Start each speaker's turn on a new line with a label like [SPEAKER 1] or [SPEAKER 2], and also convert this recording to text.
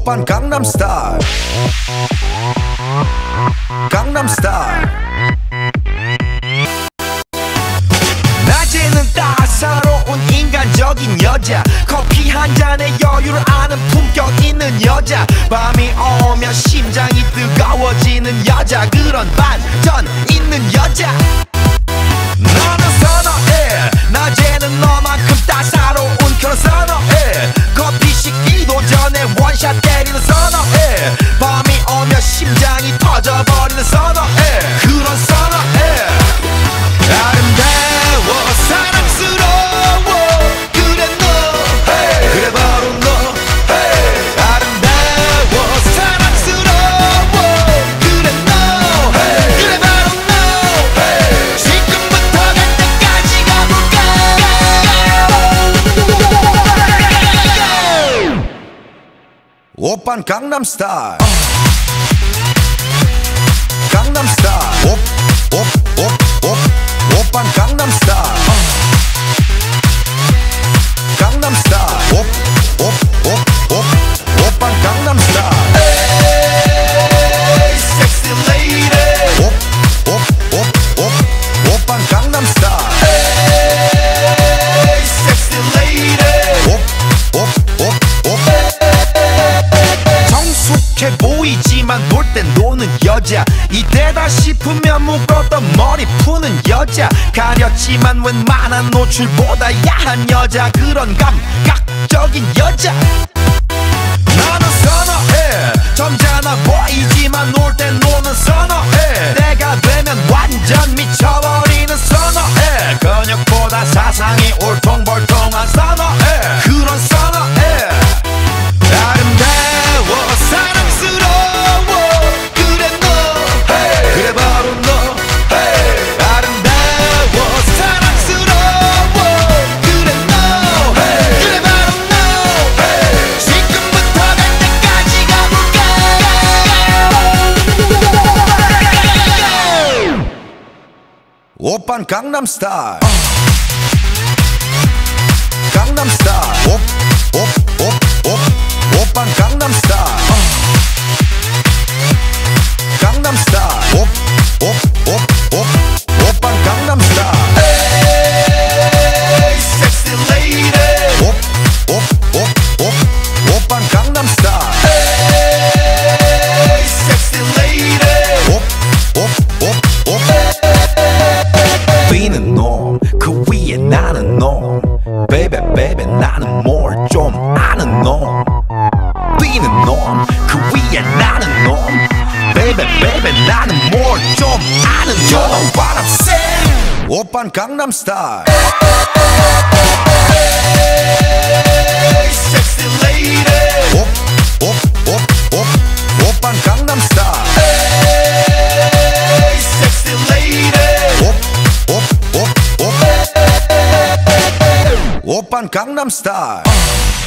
[SPEAKER 1] 오빤 강남스타일 강남스타일 낮에는 따사로운 인간적인 여자 커피 한 잔에 여유를 아는 품격 있는 여자 밤이 오면 심장이 뜨거워지는 여자 그런 반전 있는 여자 나는 선어해 낮에는 너만큼 따사로운 그런 선어해 커피 식기도 전에 원샷 때리는 선어해 밤이 오면 심장이 터져버리는 선어해 그런 선어해 아름다워 사랑스러워 그래 너 hey. 그래 바로 너 hey. 아름다워 사랑스러워 그래 너 hey. 그래 바로 너 hey. 지금부터 갈 때까지 가볼까 오빤 강남스타일 강남스타일 오빤 강남스타일 강남스타일 오빤 강남스타일 에이 섹시 레이디 오빤 강남스타일 에이 섹시 레이디 성숙해 보이지만 놀 땐 노는 여자 이때다 싶으면 묶었던 머리 푸는 여자 가렸지만 웬만한 노출보다 야한 여자 그런 감각적인 여자 나는 선어해 점잖아 보이지만 놀 땐 노는 선어해 내가 되면 완전 미쳐버리는 선어해 근육보다 사상이 울퉁불퉁한 선어해 그런 선어해 아름다워 사랑스러워 그래 너 hey. 그래 바로 너 hey. 아름다워 사랑스러워 그래 너 hey. 그래 바로 너 hey. 지금부터 갈 때까지 가볼까 오빤 강남스타일 강남스타일 오빤 강남스타일 강남스타일 오빤 강남스타일 에이 섹시 레이디 오빤 강남스타일 에이 섹시 레이디 뛰는 놈 그 위에 나는 놈 베이베 베이베 나는 뭘 좀 아는 놈 뛰는 놈 그 위에 나는 놈 베이베 베이베 나는 뭘 좀 아는 놈 You know what I'm saying 오빤 강남스타일 Hey sexy lady 오빤 강남스타일 Hey sexy lady 오빤 강남스타일